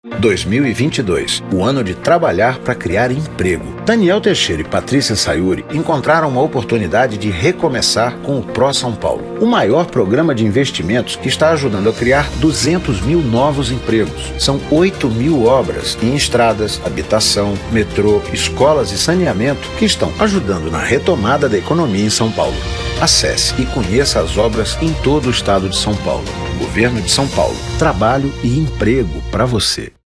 2022, o ano de trabalhar para criar emprego. Daniel Teixeira e Patrícia Sayuri encontraram uma oportunidade de recomeçar com o Pro São Paulo, o maior programa de investimentos que está ajudando a criar 200 mil novos empregos. São 8 mil obras em estradas, habitação, metrô, escolas e saneamento que estão ajudando na retomada da economia em São Paulo. Acesse e conheça as obras em todo o estado de São Paulo. Governo de São Paulo. Trabalho e emprego para você.